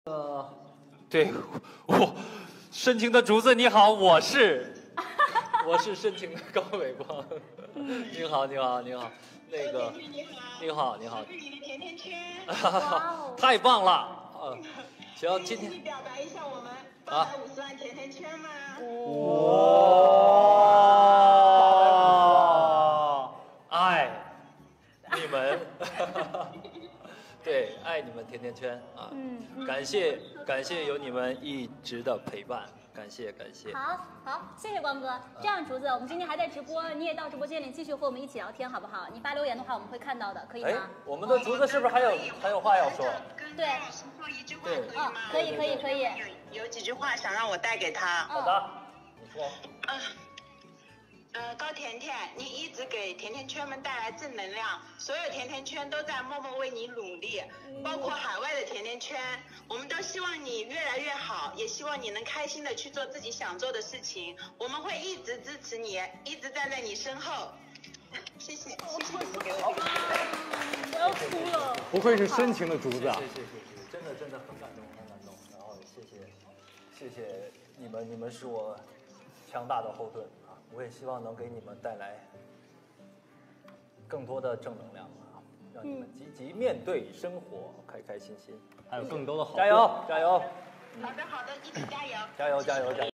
对，我深情的竹子你好，我是深情的高伟光。你好，你好，你好，那个你好，你好， 是你的甜甜圈。 太棒了。行，今天表达一下我们850万甜甜圈吗？ 哇，爱你们。对，爱你们甜甜圈啊！感谢有你们一直的陪伴，感谢。 好，谢谢光哥。这样，竹子，我们今天还在直播，你也到直播间里继续和我们一起聊天，好不好？你发留言的话，我们会看到的，可以吗？ 我们的竹子是不是还有话要说？ 对，说一句话可以吗？ 可以。 有几句话想让我带给他。 好的，你说。 高甜甜，你一直给甜甜圈们带来正能量，所有甜甜圈都在默默为你努力，包括海外的甜甜圈，我们都希望你越来越好，也希望你能开心的去做自己想做的事情，我们会一直支持你，一直站在你身后。谢谢你们给我这个。 我要哭了。 不愧是深情的竹子啊！ 谢，真的很感动。然后谢谢你们是我强大的后盾啊！我也希望能给你们带来更多的正能量啊，让你们积极面对生活，开心， 还有更多的好， 加油！ 好的，一起加油！ 加油！